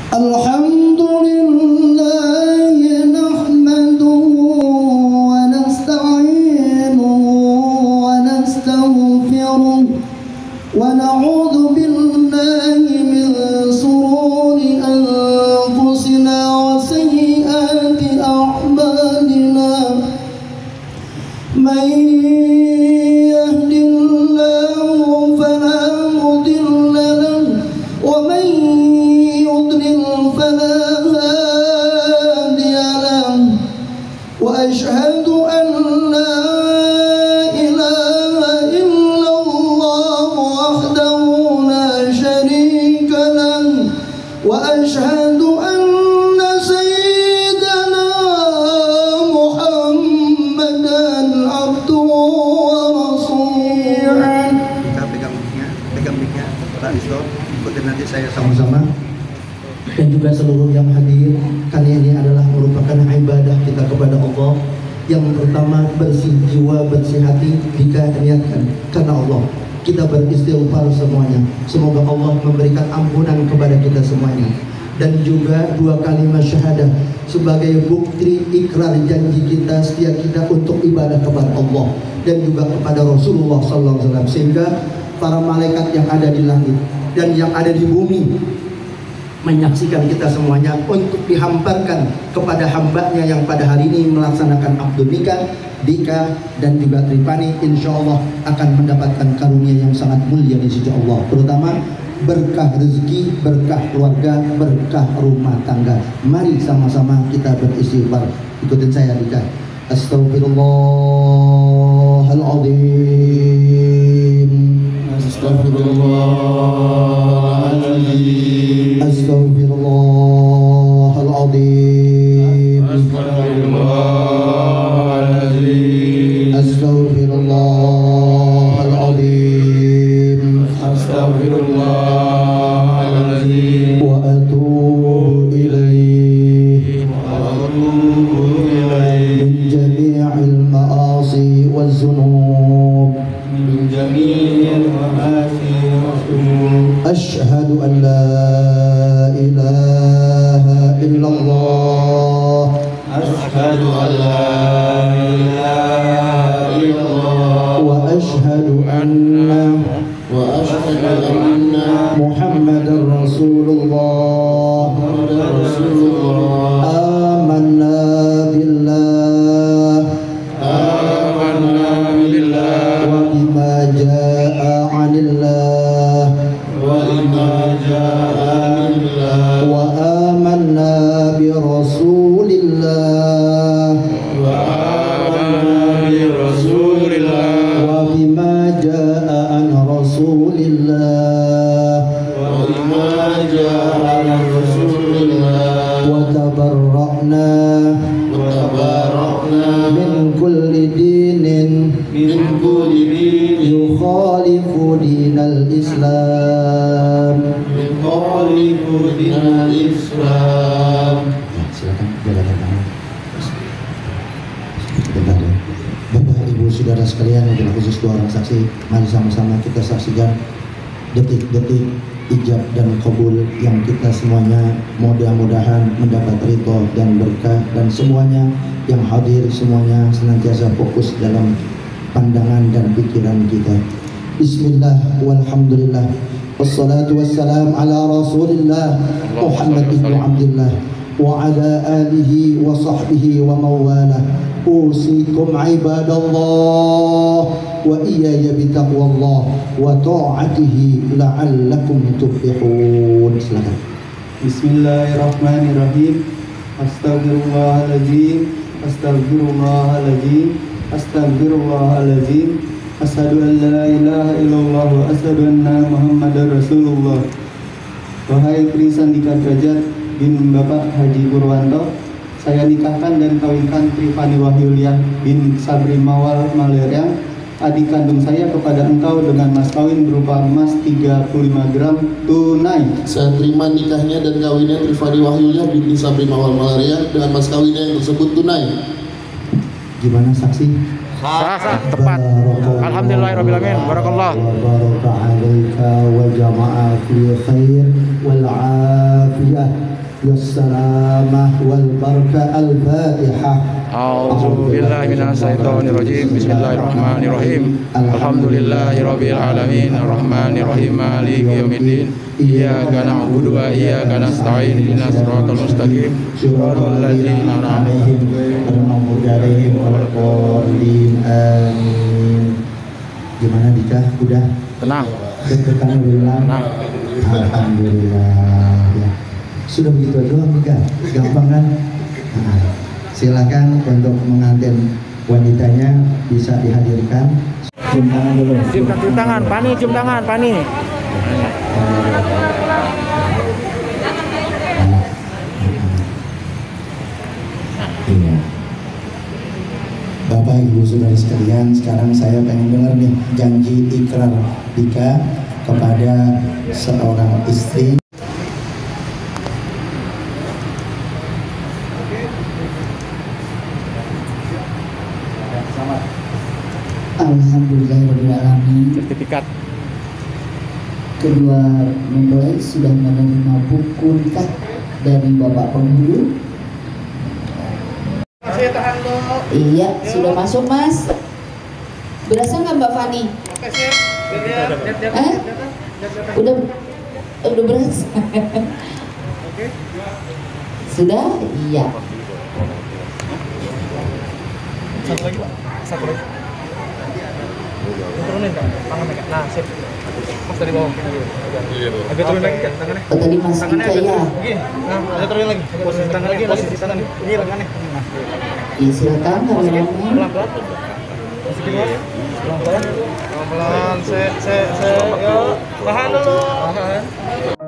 Kita beristighfar semuanya. Semoga Allah memberikan ampunan kepada kita semuanya. Dan juga 2 kalimat syahadah sebagai bukti ikrar janji kita, setia kita untuk ibadah kepada Allah dan juga kepada Rasulullah SAW. Sehingga para malaikat yang ada di langit dan yang ada di bumi menyaksikan kita semuanya untuk dihamparkan kepada hambanya yang pada hari ini melaksanakan akad nikah, Dika dan juga Tripani, insya Allah akan mendapatkan karunia yang sangat mulia di sisi Allah, terutama berkah rezeki, berkah keluarga, berkah rumah tangga. Mari sama-sama kita beristighfar. Ikutin saya, Dika. Astaghfirullahaladzim, Astaghfirullahaladzim, Astaghfirullahaladzim, Astaghfirullahaladzim, Astaghfirullahaladzim, wa atubu ilaih, min jami'il ma'asi wa zunub, min jami'il ma'asi wa zunub, ashhadu an la ilaha illallah, ashhadu an la ilaha illallah, wa ashhadu anna Muhammadar Rasulullah, amanna billah, wa bima jaa'a 'anillah, wa amanna bi Rasulillah, wa bima jaa'a an Rasulillah, wa tabarra'na min kulli dinin yukhalifu dinal Islam. Silakan jalan tangan. Bapak Ibu Saudara sekalian, wabil khusus 2 orang saksi, mari sama-sama kita saksikan detik-detik ijab dan kabul yang kita semuanya mudah-mudahan mendapat ridho dan berkah, dan semuanya yang hadir semuanya senantiasa fokus dalam pandangan dan pikiran kita. Bismillah walhamdulillah wassalatu wassalam ala Rasulillah Muhammad ibn Abdullah wa ala alihi wa sahbihi wa mawalah. Usikum ibadallah wa iyaya bitaqwallah wa ta'atihi la'allakum tuflihun. Silakan. Bismillahirrahmanirrahim. Astaghfirullahaladzim, astaghfirullahaladzim, astaghfirullahaladzim. Asyhadu an la ilaha illallah wa asyhadu anna Muhammadar Rasulullah. Wahai Tri Sandika Derajat bin Bapak Haji Purwanto, saya nikahkan dan kawinkan Trifani Wahyuliah bin Sabri Mawal Maleryang, adik kandung saya, kepada engkau dengan mas kawin berupa emas 35 gram tunai. Saya terima nikahnya dan kawinnya Trifani Wahyuliah bin Sabri Mawal Maleryang dengan mas kawinnya yang tersebut tunai. Gimana saksi? Sah, tepat. Alhamdulillahirrahmanirrahim. Barakallah. Wa baraka alaika wa jama'a fi khair wal afiyah. wassalamah wal barakah. Al-Fatihah. A'udzu billahi minasyaitonir rajim. Bismillahirrahmanirrahim. Alhamdulillahirabbil alamin, arrahmanir rahim, maliki yaumiddin. Iyyaka na'budu wa iyyaka nasta'in. Ihdinas siratal mustaqim. Shiratal ladzina an'amta 'alaihim ghairil maghdubi 'alaihim waladdallin. Amin. Gimana Dika? Udah Tenang. deg-degan belum? Tenang. Alhamdulillah ya. Sudah begitu doang Dika, gampang kan? Nah, silakan untuk mengantin wanitanya bisa dihadirkan. Cium tangan dulu. Cium tangan, Pani, cium tangan, Pani. Iya. Bapak Ibu Saudara sekalian, sekarang saya pengen dengar nih janji ikrar Dika kepada seorang istri. Alhamdulillahirrahmanirrahim. Sertifikat. Kedua mempelai sudah menerima buku nikah dari Bapak Penghulu. Iya, sudah masuk Mas. Berasa nggak Mbak Fani? Udah berasa. Sudah? Iya. Satu lagi Pak, satu lagi. Turunin Kak, tangannya Kak. Nah, sip. Mas dari bawah. Agak turunin lagi Kak, tangannya. Oh, tadi Mas Tangannya Dika ya. Begini. Nah, agak turunin lagi. Posisi tangan lagi, posisi tangan. Ini lengannya. Nah. Iya, silakan kameramen. Pelan-pelan. Masukin Mas. Pelan-pelan. Pelan-pelan. Yuk. Tahan dulu. Tahan.